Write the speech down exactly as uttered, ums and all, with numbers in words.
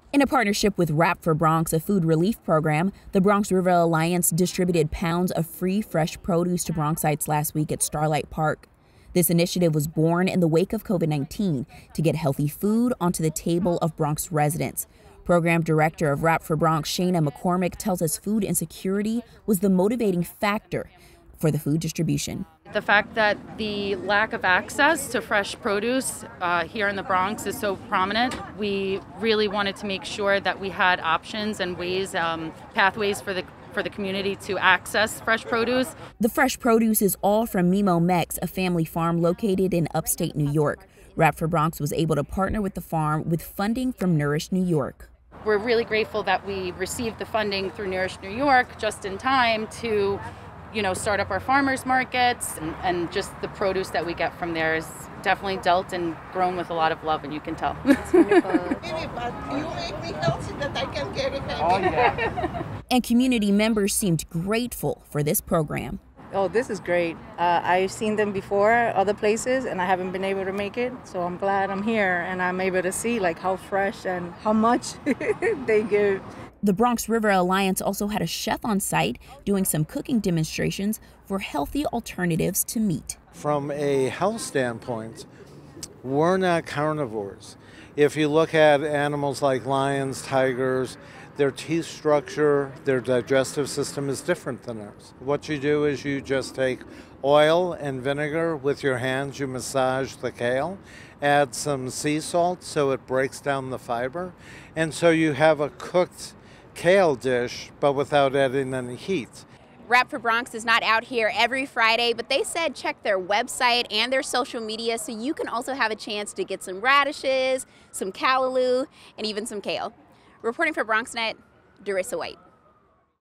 In a partnership with Wrap for Bronx, a food relief program, the Bronx River Alliance distributed pounds of free fresh produce to Bronxites last week at Starlight Park. This initiative was born in the wake of COVID nineteen to get healthy food onto the table of Bronx residents. Program director of Wrap for Bronx, Shana McCormick, tells us food insecurity was the motivating factor for the food distribution. The fact that the lack of access to fresh produce uh, here in the Bronx is so prominent, we really wanted to make sure that we had options and ways, um, pathways for the for the community to access fresh produce. The fresh produce is all from Mimo Mex, a family farm located in upstate New York. Wrap for Bronx was able to partner with the farm with funding from Nourish New York. We're really grateful that we received the funding through Nourish New York just in time to, you know, start up our farmers markets, and, and just the produce that we get from there is definitely dealt and grown with a lot of love, and you can tell. It's wonderful. But you make me healthy that I can get it. Oh, yeah. And community members seemed grateful for this program. Oh, this is great. Uh, I've seen them before other places, and I haven't been able to make it. So I'm glad I'm here, and I'm able to see like how fresh and how much they give. The Bronx River Alliance also had a chef on site doing some cooking demonstrations for healthy alternatives to meat. From a health standpoint, we're not carnivores. If you look at animals like lions, tigers, their teeth structure, their digestive system is different than ours. What you do is you just take oil and vinegar with your hands, you massage the kale, add some sea salt so it breaks down the fiber, and so you have a cooked kale dish, but without adding any heat. Wrap for Bronx is not out here every Friday, but they said check their website and their social media so you can also have a chance to get some radishes, some callaloo, and even some kale. Reporting for BronxNet, Darissa White.